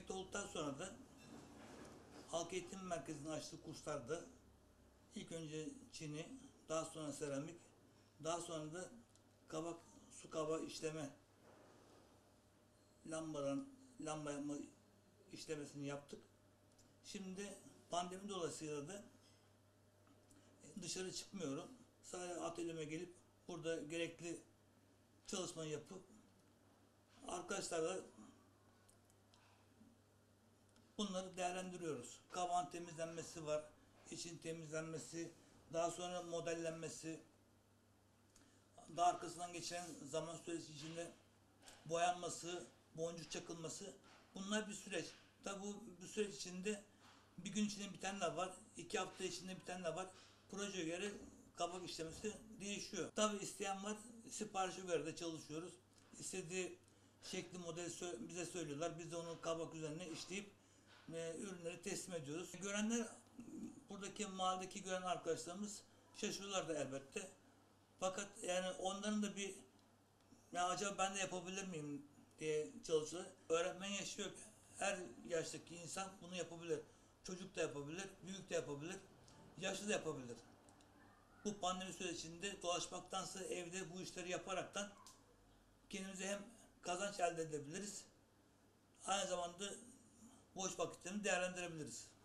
emekli olduktan sonra da Halk Eğitim Merkezi'nin açtığı kurslarda ilk önce çini, daha sonra seramik, daha sonra da kabak, su kabağı işleme, lamba yapma işlemesini yaptık. Şimdi pandemi dolayısıyla da dışarı çıkmıyorum. Sadece atölyeme gelip burada gerekli çalışmayı yapıp arkadaşlarla bunları değerlendiriyoruz. Kabağın temizlenmesi var, için temizlenmesi, daha sonra modellenmesi, daha arkasından geçen zaman süresi içinde boyanması, boncuk çakılması, bunlar bir süreç. Tabi bu süreç içinde bir gün içinde biten de var, 2 hafta içinde biten de var. Projeye göre kabak işlemesi değişiyor. Tabi isteyen var, siparişe göre de çalışıyoruz. İstediği şekli modeli bize söylüyorlar, biz de onu kabak üzerine işleyip ürünleri teslim ediyoruz. Görenler, buradaki mahalledeki gören arkadaşlarımız şaşırıyorlar da elbette. Fakat yani onların da bir ya acaba ben de yapabilir miyim diye çalışıyor. Öğretmen yaşı yok. Her yaştaki insan bunu yapabilir. Çocuk da yapabilir, büyük de yapabilir, yaşlı da yapabilir. Bu pandemi sürecinde dolaşmaktansa evde bu işleri yaparaktan kendimize hem kazanç elde edebiliriz, aynı zamanda boş vakitlerini değerlendirebiliriz.